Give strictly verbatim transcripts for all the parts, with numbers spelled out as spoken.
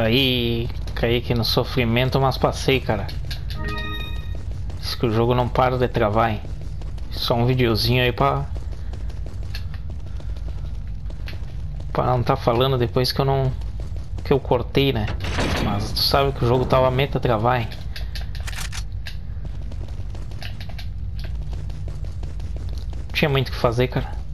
Aí, caí aqui no sofrimento, mas passei, cara. Diz que o jogo não para de travar, hein? Só um videozinho aí pra... Pra não tá falando depois que eu não... Que eu cortei, né? Mas tu sabe que o jogo tava meta travar, hein? Não tinha muito o que fazer, cara.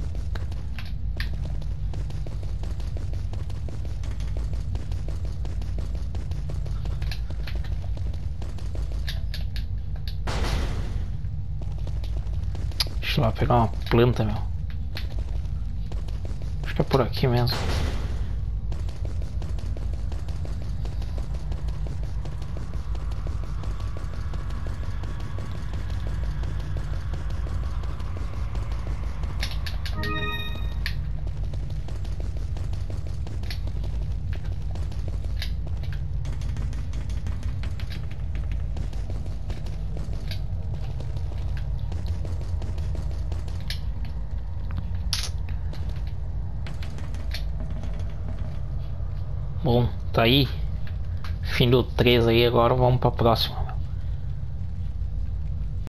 Deixa eu lá pegar uma planta, meu. Acho que é por aqui mesmo. Bom, tá aí. Fim do três aí, agora vamos pra próxima.